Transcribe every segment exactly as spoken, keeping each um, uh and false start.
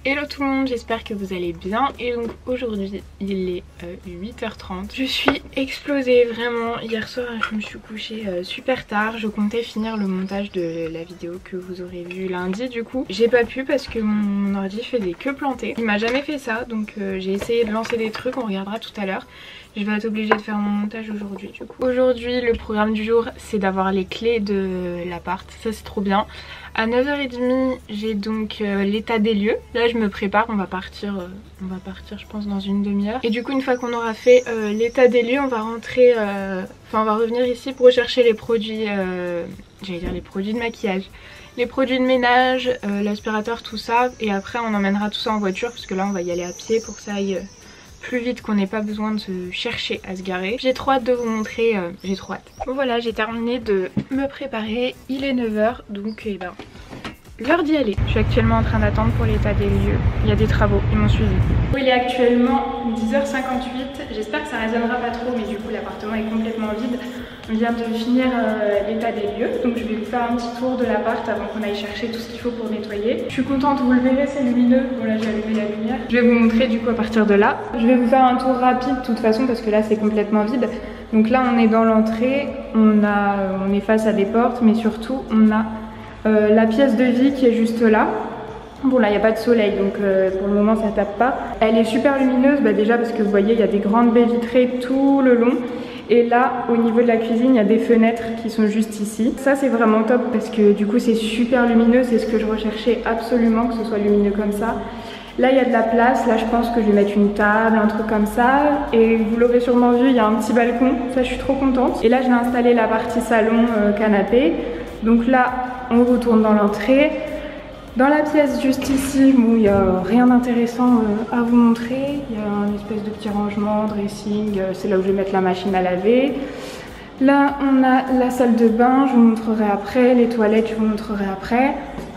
Hello tout le monde, j'espère que vous allez bien. Et donc aujourd'hui il est euh, huit heures trente. Je suis explosée vraiment. Hier soir je me suis couchée euh, super tard. Je comptais finir le montage de la vidéo que vous aurez vue lundi du coup. J'ai pas pu parce que mon ordi faisait que planter. Il m'a jamais fait ça donc euh, j'ai essayé de lancer des trucs, on regardera tout à l'heure. Je vais être obligée de faire mon montage aujourd'hui du coup. Aujourd'hui le programme du jour c'est d'avoir les clés de l'appart, ça c'est trop bien. À neuf heures trente j'ai donc euh, l'état des lieux. Là je me prépare, on va partir, euh, on va partir je pense dans une demi-heure. Et du coup une fois qu'on aura fait euh, l'état des lieux on va rentrer, euh, enfin on va revenir ici pour rechercher les produits, euh, j'allais dire les produits de maquillage. Les produits de ménage, euh, l'aspirateur, tout ça. Et après on emmènera tout ça en voiture parce que là on va y aller à pied pour que ça aille... Euh, plus vite, qu'on n'ait pas besoin de se chercher à se garer. J'ai trop hâte de vous montrer, euh, j'ai trop hâte. Bon voilà, j'ai terminé de me préparer, il est neuf heures donc eh ben, l'heure d'y aller. Je suis actuellement en train d'attendre pour l'état des lieux, il y a des travaux, ils m'ont suivi. Il est actuellement dix heures cinquante-huit, j'espère que ça résonnera pas trop mais du coup l'appartement est complètement vide. On vient de finir euh, l'état des lieux, donc je vais vous faire un petit tour de l'appart avant qu'on aille chercher tout ce qu'il faut pour nettoyer. Je suis contente, vous le verrez, c'est lumineux. Bon là j'ai allumé la lumière. Je vais vous montrer du coup à partir de là. Je vais vous faire un tour rapide de toute façon parce que là c'est complètement vide. Donc là on est dans l'entrée, on, a, on est face à des portes mais surtout on a euh, la pièce de vie qui est juste là. Bon là il n'y a pas de soleil donc euh, pour le moment ça tape pas. Elle est super lumineuse, bah, déjà parce que vous voyez il y a des grandes baies vitrées tout le long. Et là au niveau de la cuisine il y a des fenêtres qui sont juste ici. Ça c'est vraiment top parce que du coup c'est super lumineux, c'est ce que je recherchais absolument, que ce soit lumineux comme ça. Là il y a de la place, là je pense que je vais mettre une table, un truc comme ça. Et vous l'aurez sûrement vu, il y a un petit balcon, ça je suis trop contente. Et là je vais installer la partie salon, euh, canapé. Donc là on retourne dans l'entrée. Dans la pièce juste ici, bon, il n'y a rien d'intéressant euh, à vous montrer. Il y a un espèce de petit rangement, dressing, euh, c'est là où je vais mettre la machine à laver. Là on a la salle de bain, je vous montrerai après, les toilettes je vous montrerai après.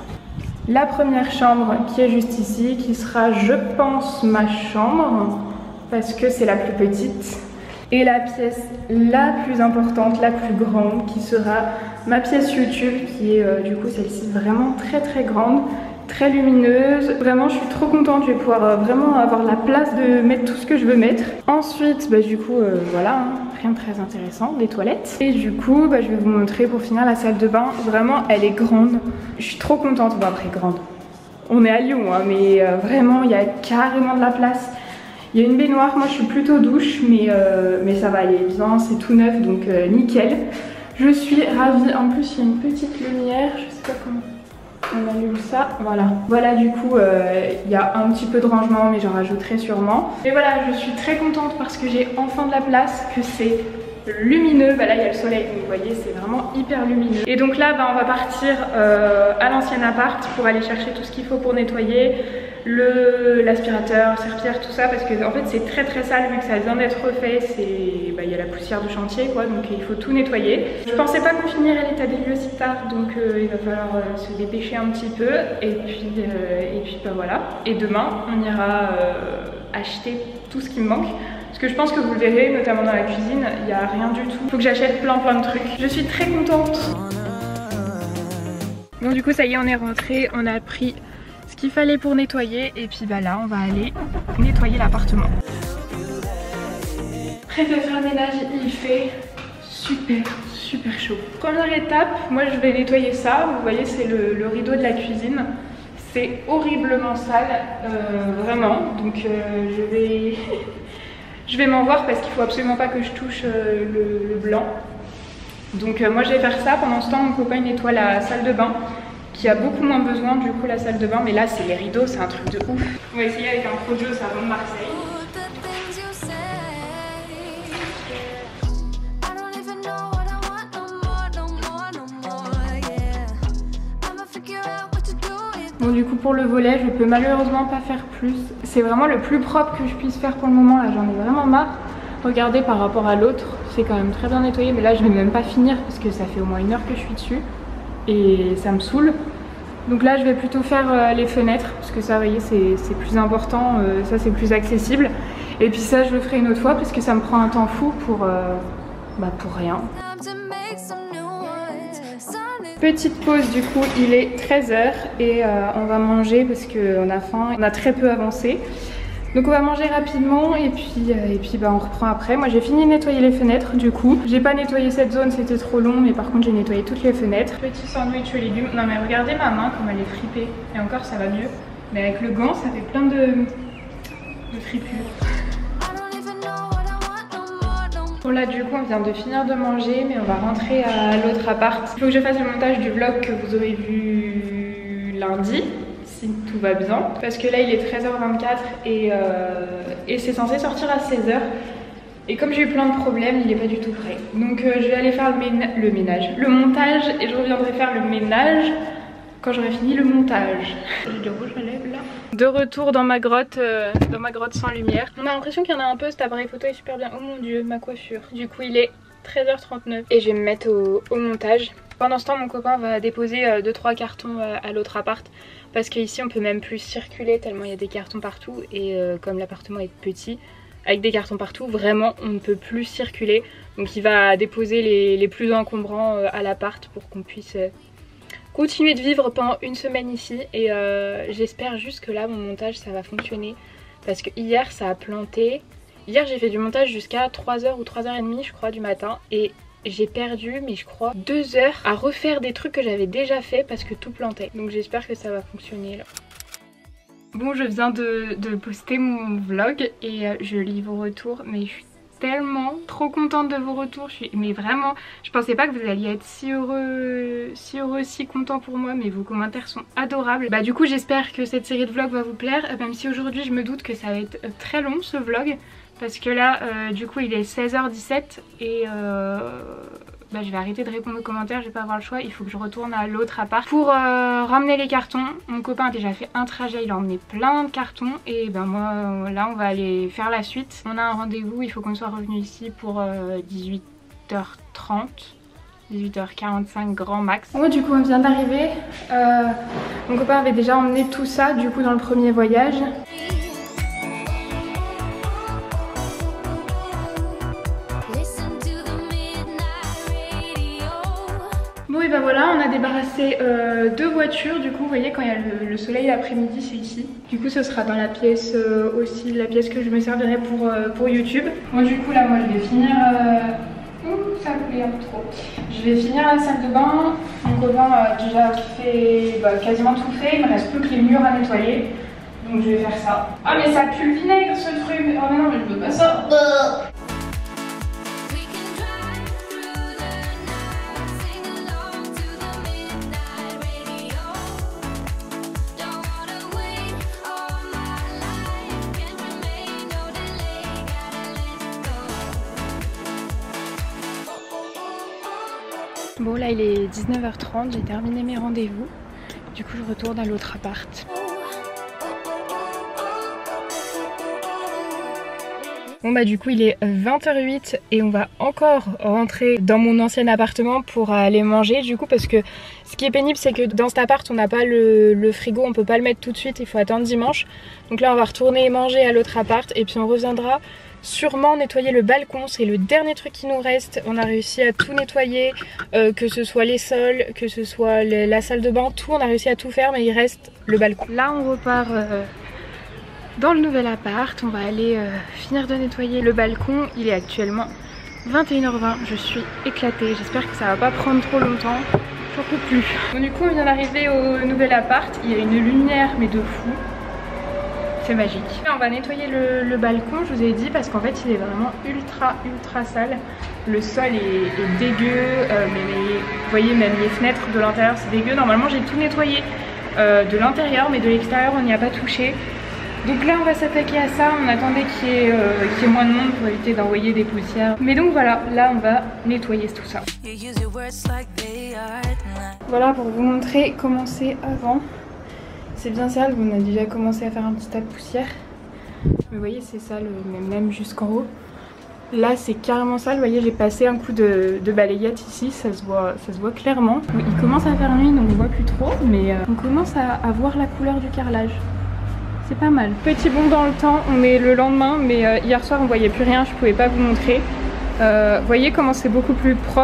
La première chambre qui est juste ici, qui sera je pense ma chambre, parce que c'est la plus petite. Et la pièce la plus importante, la plus grande, qui sera ma pièce YouTube, qui est euh, du coup celle-ci vraiment très très grande, très lumineuse. Vraiment je suis trop contente, je vais pouvoir euh, vraiment avoir la place de mettre tout ce que je veux mettre. Ensuite bah, du coup euh, voilà, hein, rien de très intéressant, des toilettes. Et du coup bah, je vais vous montrer pour finir la salle de bain. Vraiment elle est grande, je suis trop contente. Bon après grande, on est à Lyon hein, mais euh, vraiment il y a carrément de la place. Il y a une baignoire, moi je suis plutôt douche, mais, euh, mais ça va aller bien, c'est tout neuf, donc euh, nickel. Je suis ravie, en plus il y a une petite lumière, je sais pas comment on allume ça, voilà. Voilà du coup, euh, il y a un petit peu de rangement, mais j'en rajouterai sûrement. Et voilà, je suis très contente parce que j'ai enfin de la place, que c'est lumineux. Bah là il y a le soleil, donc vous voyez c'est vraiment hyper lumineux. Et donc là bah, on va partir euh, à l'ancien appart pour aller chercher tout ce qu'il faut pour nettoyer. L'aspirateur, serpillère, tout ça, parce que en fait c'est très très sale vu que ça vient d'être refait, c'est bah, il y a la poussière de chantier quoi, donc il faut tout nettoyer. Je pensais pas qu'on finirait l'état des lieux si tard, donc euh, il va falloir euh, se dépêcher un petit peu et puis euh, et puis bah voilà. Et demain on ira euh, acheter tout ce qui me manque. Parce que je pense que vous le verrez, notamment dans la cuisine, il n'y a rien du tout. Il faut que j'achète plein plein de trucs. Je suis très contente. Bon du coup ça y est on est rentré, on a pris ce qu'il fallait pour nettoyer et puis bah là on va aller nettoyer l'appartement. Prêt de faire le ménage, il fait super super chaud. Première étape, moi je vais nettoyer ça, vous voyez c'est le, le rideau de la cuisine. C'est horriblement sale, euh, vraiment, donc euh, je vais, je vais m'en voir parce qu'il faut absolument pas que je touche euh, le, le blanc. Donc euh, moi je vais faire ça, pendant ce temps mon copain nettoie la salle de bain qui a beaucoup moins besoin du coup la salle de bain, mais là c'est les rideaux, c'est un truc de ouf. On va essayer avec un Projo savon de Marseille. Bon du coup pour le volet je peux malheureusement pas faire plus. C'est vraiment le plus propre que je puisse faire pour le moment, là j'en ai vraiment marre. Regardez par rapport à l'autre, c'est quand même très bien nettoyé, mais là je vais même pas finir parce que ça fait au moins une heure que je suis dessus et ça me saoule. Donc là je vais plutôt faire euh, les fenêtres parce que ça vous voyez c'est plus important, euh, ça c'est plus accessible. Et puis ça je le ferai une autre fois parce que ça me prend un temps fou pour, euh, bah, pour rien. Petite pause du coup, il est treize heures et euh, on va manger parce qu'on a faim, on a très peu avancé. Donc on va manger rapidement et puis, euh, et puis bah, on reprend après. Moi j'ai fini de nettoyer les fenêtres du coup. J'ai pas nettoyé cette zone, c'était trop long, mais par contre j'ai nettoyé toutes les fenêtres. Petit sandwich aux légumes. Non mais regardez ma main comme elle est fripée. Et encore ça va mieux. Mais avec le gant ça fait plein de, de fripures. Bon là du coup on vient de finir de manger mais on va rentrer à l'autre appart. Il faut que je fasse le montage du vlog que vous aurez vu lundi si tout va bien. Parce que là il est treize heures vingt-quatre et, euh, et c'est censé sortir à seize heures. Et comme j'ai eu plein de problèmes il n'est pas du tout prêt. Donc euh, je vais aller faire le, ména le ménage, le montage et je reviendrai faire le ménage quand j'aurai fini le montage. J'ai du rouge à lèvres là. De retour dans ma grotte, euh, dans ma grotte sans lumière. On a l'impression qu'il y en a un peu, cet appareil photo est super bien. Oh mon dieu, ma coiffure. Du coup il est treize heures trente-neuf et je vais me mettre au, au montage. Pendant ce temps mon copain va déposer deux trois euh, cartons euh, à l'autre appart. Parce qu'ici on peut même plus circuler tellement il y a des cartons partout. Et euh, comme l'appartement est petit, avec des cartons partout, vraiment on ne peut plus circuler. Donc il va déposer les, les plus encombrants euh, à l'appart pour qu'on puisse... Euh, continuer de vivre pendant une semaine ici et euh, j'espère juste que là mon montage ça va fonctionner parce que hier ça a planté. Hier j'ai fait du montage jusqu'à trois heures ou trois heures trente je crois du matin et j'ai perdu mais je crois deux heures à refaire des trucs que j'avais déjà fait parce que tout plantait. Donc j'espère que ça va fonctionner là. Bon je viens de, de poster mon vlog et euh, je lis vos retours mais je suis tellement trop contente de vos retours, je suis mais vraiment je pensais pas que vous alliez être si heureux si heureux si content pour moi mais vos commentaires sont adorables. Bah du coup j'espère que cette série de vlogs va vous plaire même si aujourd'hui je me doute que ça va être très long ce vlog parce que là euh, du coup il est seize heures dix-sept et euh, bah, je vais arrêter de répondre aux commentaires, je vais pas avoir le choix, il faut que je retourne à l'autre appart pour euh, ramener les cartons. Mon copain a déjà fait un trajet, il a emmené plein de cartons et ben moi là on va aller faire la suite. On a un rendez-vous, il faut qu'on soit revenu ici pour euh, dix-huit heures trente. dix-huit heures quarante-cinq grand max. Bon du coup on vient d'arriver, euh, mon copain avait déjà emmené tout ça du coup dans le premier voyage. Bon et ben voilà, on a débarrassé euh, deux voitures, du coup vous voyez quand il y a le, le soleil l'après-midi c'est ici. Du coup ce sera dans la pièce euh, aussi, la pièce que je me servirai pour, euh, pour YouTube. Bon du coup là moi je vais finir, euh... Ouh, ça coulait un peu trop. Je vais finir la salle de bain, mon copain a déjà fait, bah, quasiment tout fait, il me reste plus que les murs à nettoyer. Donc je vais faire ça. Ah mais ça pue le vinaigre ce truc, oh mais non mais je veux pas ça. Bon là il est dix-neuf heures trente, j'ai terminé mes rendez-vous. Du coup je retourne à l'autre appart. Bon bah du coup il est vingt heures huit et on va encore rentrer dans mon ancien appartement pour aller manger du coup parce que ce qui est pénible c'est que dans cet appart on n'a pas le, le frigo, on peut pas le mettre tout de suite, il faut attendre dimanche. Donc là on va retourner manger à l'autre appart et puis on reviendra sûrement nettoyer le balcon, c'est le dernier truc qui nous reste. On a réussi à tout nettoyer, euh, que ce soit les sols, que ce soit le, la salle de bain, tout, on a réussi à tout faire mais il reste le balcon. Là on repart euh, dans le nouvel appart, on va aller euh, finir de nettoyer le balcon. Il est actuellement vingt et une heures vingt, je suis éclatée, j'espère que ça va pas prendre trop longtemps, j'en peux plus. Bon, du coup on vient d'arriver au nouvel appart, il y a une lumière mais de fou. C'est magique. On va nettoyer le, le balcon, je vous ai dit, parce qu'en fait il est vraiment ultra ultra sale. Le sol est, est dégueu, euh, mais les, vous voyez même les fenêtres de l'intérieur c'est dégueu. Normalement j'ai tout nettoyé euh, de l'intérieur, mais de l'extérieur on n'y a pas touché. Donc là on va s'attaquer à ça, on attendait qu'il y ait, euh, qu'il y ait moins de monde pour éviter d'envoyer des poussières. Mais donc voilà, là on va nettoyer tout ça. Voilà pour vous montrer comment c'est avant. C'est bien sale, on a déjà commencé à faire un petit tas de poussière. Mais vous voyez c'est sale même, même jusqu'en haut. Là c'est carrément sale, vous voyez j'ai passé un coup de, de balayette ici, ça se, voit, ça se voit clairement. Il commence à faire nuit donc on voit plus trop, mais euh, on commence à, à voir la couleur du carrelage. C'est pas mal. Petit bond dans le temps, on est le lendemain, mais euh, hier soir on voyait plus rien, je pouvais pas vous montrer. Euh, vous voyez comment c'est beaucoup plus propre.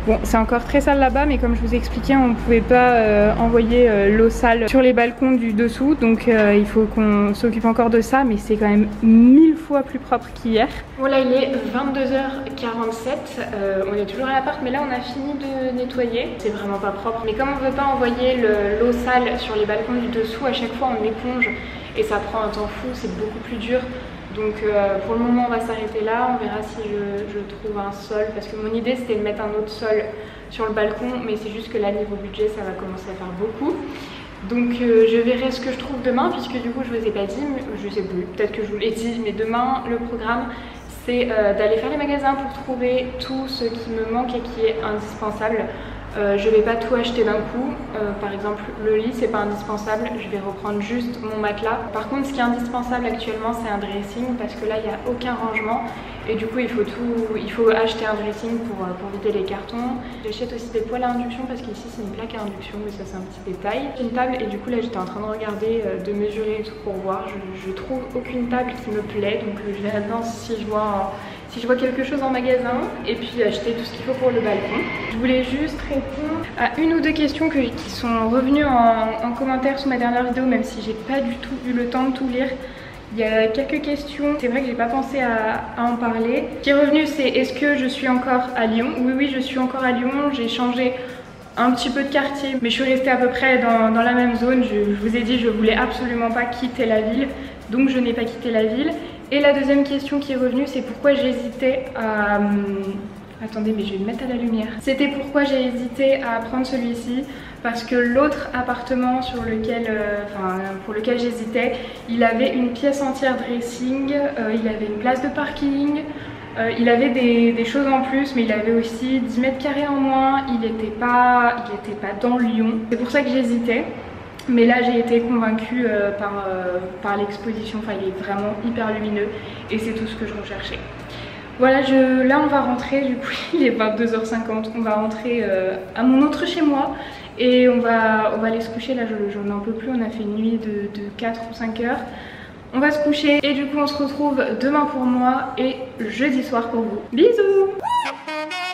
Bon, c'est encore très sale là-bas, mais comme je vous ai expliqué, on ne pouvait pas euh, envoyer euh, l'eau sale sur les balcons du dessous, donc euh, il faut qu'on s'occupe encore de ça, mais c'est quand même mille fois plus propre qu'hier. Bon là il est vingt-deux heures quarante-sept, euh, on est toujours à l'appart, mais là on a fini de nettoyer. C'est vraiment pas propre, mais comme on ne veut pas envoyer l'eau sale sur les balcons du dessous, à chaque fois on éponge et ça prend un temps fou, c'est beaucoup plus dur. Donc euh, pour le moment on va s'arrêter là, on verra si je, je trouve un sol, parce que mon idée c'était de mettre un autre sol sur le balcon, mais c'est juste que là niveau budget ça va commencer à faire beaucoup. Donc euh, je verrai ce que je trouve demain, puisque du coup je vous ai pas dit, je sais plus, peut-être que je vous l'ai dit, mais demain le programme c'est euh, d'aller faire les magasins pour trouver tout ce qui me manque et qui est indispensable. Euh, je vais pas tout acheter d'un coup, euh, par exemple le lit c'est pas indispensable, je vais reprendre juste mon matelas. Par contre ce qui est indispensable actuellement c'est un dressing, parce que là il n'y a aucun rangement et du coup il faut tout, il faut acheter un dressing pour, pour vider les cartons. J'achète aussi des poêles à induction parce qu'ici c'est une plaque à induction, mais ça c'est un petit détail. Une table, et du coup là j'étais en train de regarder, euh, de mesurer et tout pour voir, je, je trouve aucune table qui me plaît, donc euh, je verrai bien si je vois un, si je vois quelque chose en magasin, et puis acheter tout ce qu'il faut pour le balcon. Je voulais juste répondre à une ou deux questions que, qui sont revenues en, en commentaire sous ma dernière vidéo, même si j'ai pas du tout eu le temps de tout lire. Il y a quelques questions, c'est vrai que j'ai pas pensé à, à en parler. Ce qui est revenu c'est: est-ce que je suis encore à Lyon? Oui oui, je suis encore à Lyon, j'ai changé un petit peu de quartier, mais je suis restée à peu près dans, dans la même zone. Je, je vous ai dit, je voulais absolument pas quitter la ville, donc je n'ai pas quitté la ville. Et la deuxième question qui est revenue, c'est pourquoi j'hésitais à... Attendez, mais je vais me mettre à la lumière. C'était pourquoi j'ai hésité à prendre celui-ci, parce que l'autre appartement sur lequel, euh, enfin, pour lequel j'hésitais, il avait une pièce entière dressing, euh, il avait une place de parking, euh, il avait des, des choses en plus, mais il avait aussi dix mètres carrés en moins, il n'était pas, il était pas dans Lyon. C'est pour ça que j'hésitais. Mais là j'ai été convaincue euh, par, euh, par l'exposition, enfin il est vraiment hyper lumineux et c'est tout ce que je recherchais. Voilà, je, là on va rentrer, du coup il est vingt-deux heures cinquante, on va rentrer euh, à mon autre chez moi et on va, on va aller se coucher. Là j'en en peux plus, on a fait une nuit de, de quatre ou cinq heures. On va se coucher et du coup on se retrouve demain pour moi et jeudi soir pour vous. Bisous!